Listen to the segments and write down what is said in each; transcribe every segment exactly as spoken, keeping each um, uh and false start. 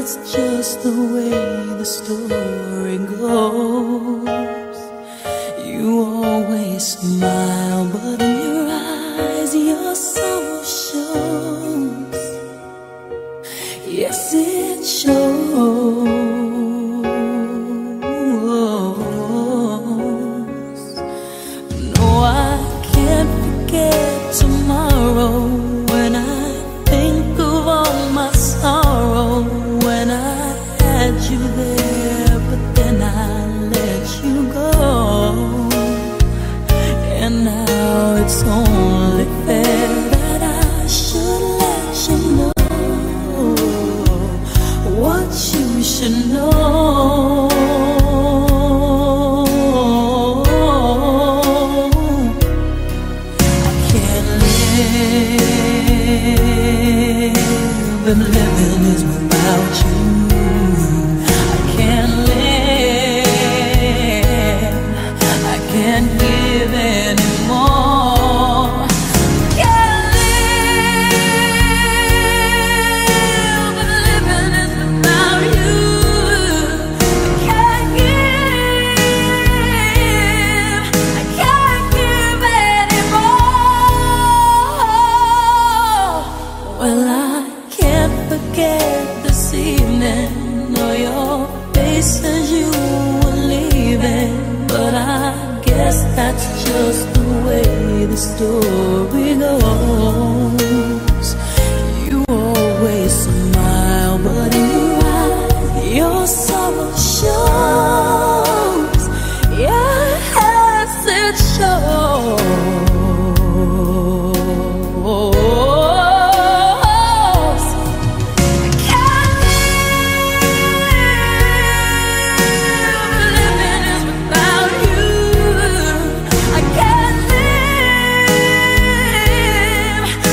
that's just the way the story goes. You always smile, but in your eyes your sorrow shows. Yes, it shows. No, I can't forget tomorrow when I think of all my sorrow. When I had you there, but then I let you go. And now it's only fair that I should let you know what you should know. I can't live if living is without you. I can't live, I can't give anymore. Can't live if living is without you. I can't give, I can't give anymore. Well, I can't forget this evening, or your face as you were leaving. But I guess that's just the way the story goes. You always smile, but in your eyes your sorrow shows. Yes, it shows. I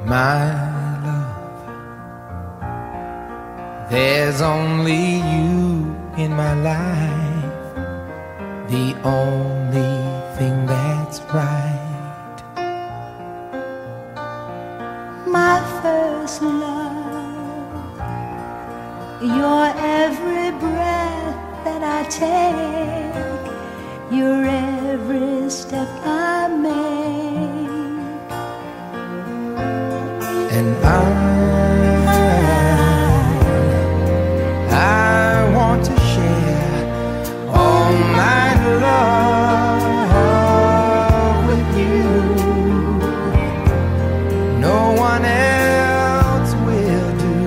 my love. There's only you in my life, the only thing that's right. My first love, your every breath that I take, your every step I make. And I, I want to share all my love with you. No one else will do.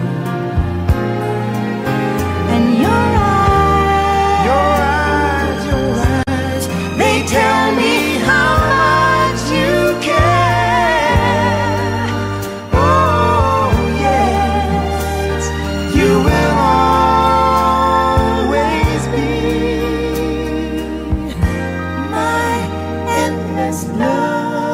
And your eyes, your eyes, your eyes, they tell me how much you care. Oh yes, you will always be my endless love.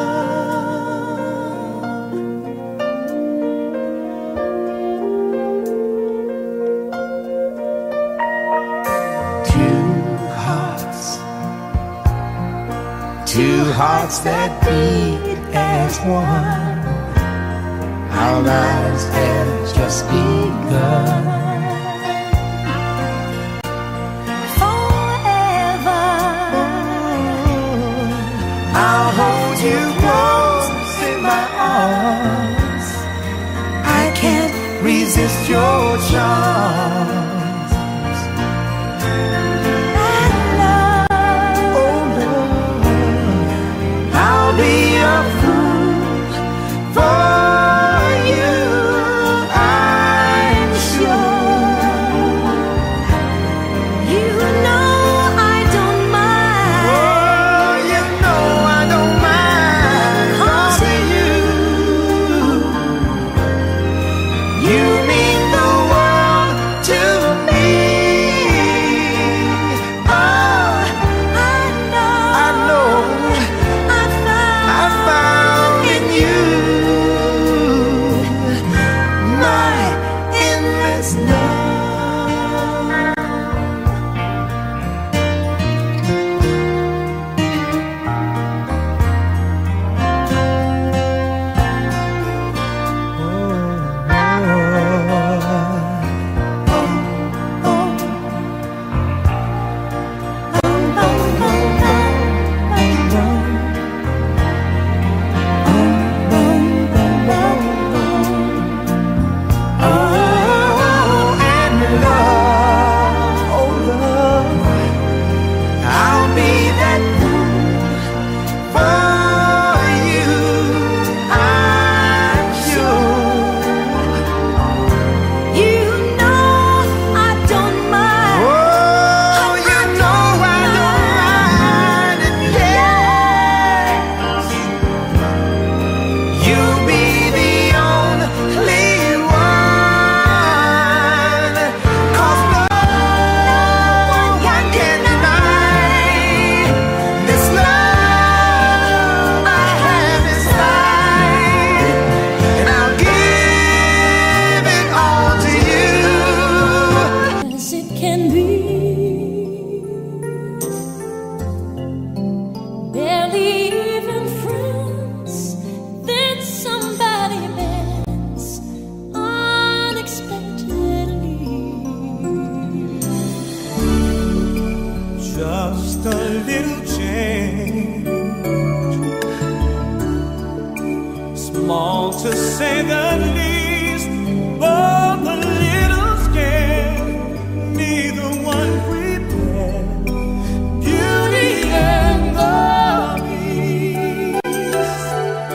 Two hearts, two hearts that beat as one. Our lives have just begun. forever, I'll hold you close in my arms. I can't resist your charms. and love, Oh Lord, I'll be a fool for you, I'm sure. you know I don't mind. Oh, you know I don't mind. 'Cause you, you mean the world to me. Oh, I know, I know I found, I found in you my endless love. Oh, and love, oh love, I'll be that fool for you, I'm sure. you know I don't mind. Oh, you know I don't mind, and yes, you'll be the only one. 'Cause no one can deny this love I have inside, and I'll give it all to you. As it can be, barely even friends, then somebody bends unexpectedly. Just a little change, small to say the least, but a little scared. Neither one prepared. Beauty and the Beast,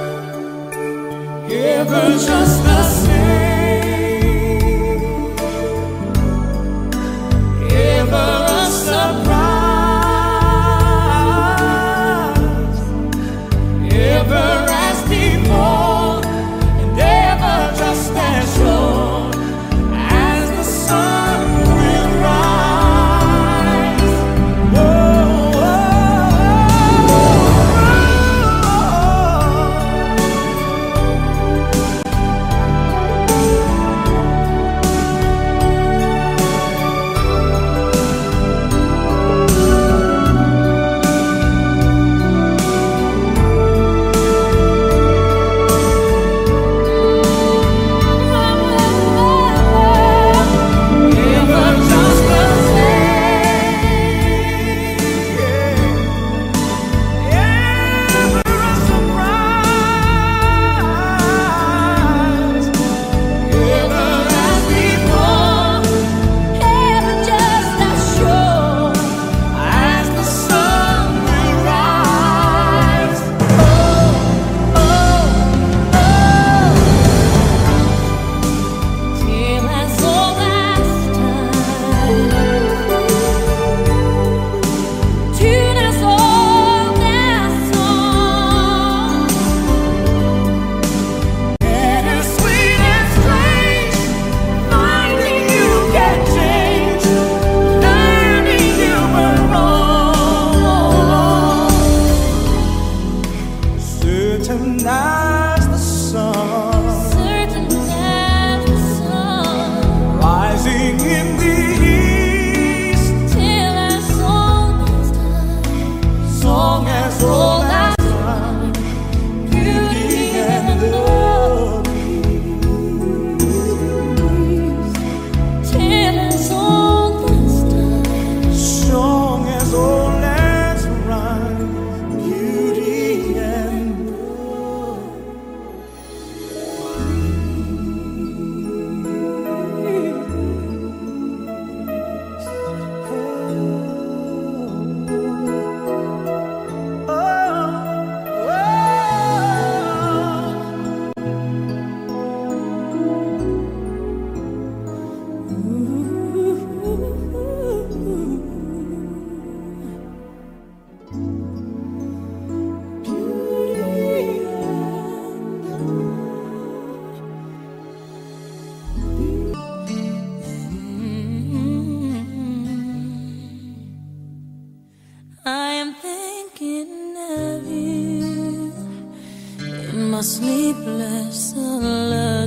ever just the same, ever a surprise, ever as before, and ever just as sure as the sun will rise. Oh, oh, oh, oh.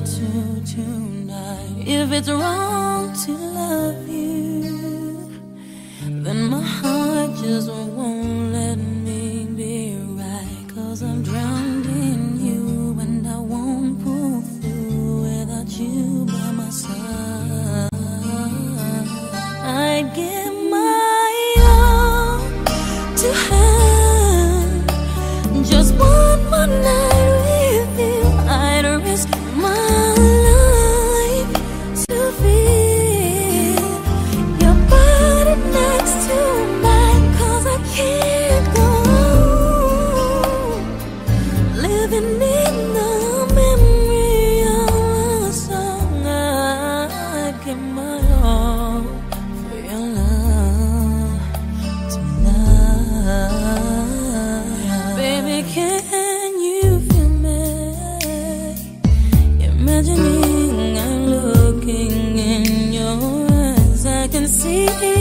to tonight. If it's wrong to love you, then my heart just won't let me be right. Cause I'm drowned in you and I won't pull through without you by my side. I'd give my all to have just one more night with you. I'd risk my life to feel your body next to mine. Cause I can't go on living in the memory of a song. I'd give my all for your love tonight. Baby, can you feel me? Imagining I'm looking in your eyes, I can see